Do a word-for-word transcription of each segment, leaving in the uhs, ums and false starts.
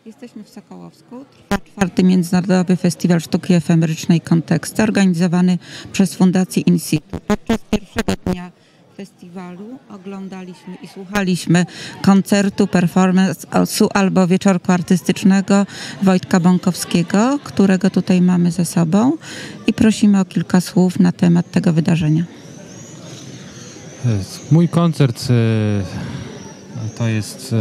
Jesteśmy w Sokołowsku. Trwa czwarty Międzynarodowy Festiwal Sztuki Efemerycznej Konteksty, organizowany przez Fundację Instytut. Podczas pierwszego dnia festiwalu oglądaliśmy i słuchaliśmy koncertu, performance'u albo wieczorku artystycznego Wojtka Bąkowskiego, którego tutaj mamy ze sobą, i prosimy o kilka słów na temat tego wydarzenia. Mój koncert to jest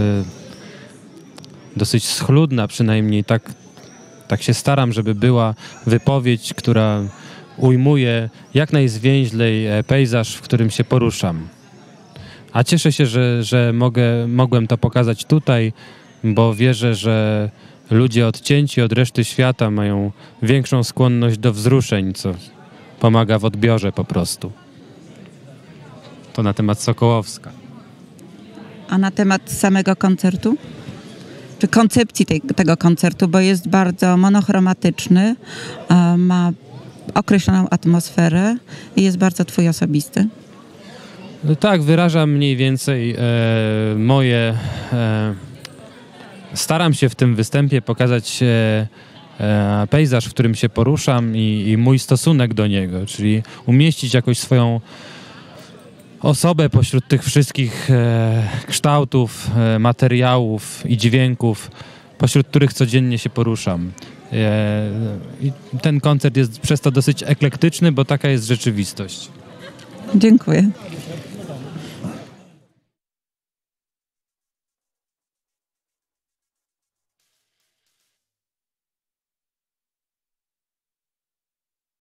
dosyć schludna, przynajmniej tak, tak się staram, żeby była wypowiedź, która ujmuje jak najzwięźlej pejzaż, w którym się poruszam. A cieszę się, że, że mogę, mogłem to pokazać tutaj, bo wierzę, że ludzie odcięci od reszty świata mają większą skłonność do wzruszeń, co pomaga w odbiorze po prostu. To na temat Sokołowska. A na temat samego koncertu? Czy koncepcji tej, tego koncertu, bo jest bardzo monochromatyczny, ma określoną atmosferę i jest bardzo twój osobisty. No tak, wyrażam mniej więcej e, moje... E, staram się w tym występie pokazać e, e, pejzaż, w którym się poruszam i, i mój stosunek do niego, czyli umieścić jakoś swoją osobę pośród tych wszystkich e, kształtów, e, materiałów i dźwięków, pośród których codziennie się poruszam. E, I ten koncert jest przez to dosyć eklektyczny, bo taka jest rzeczywistość. Dziękuję.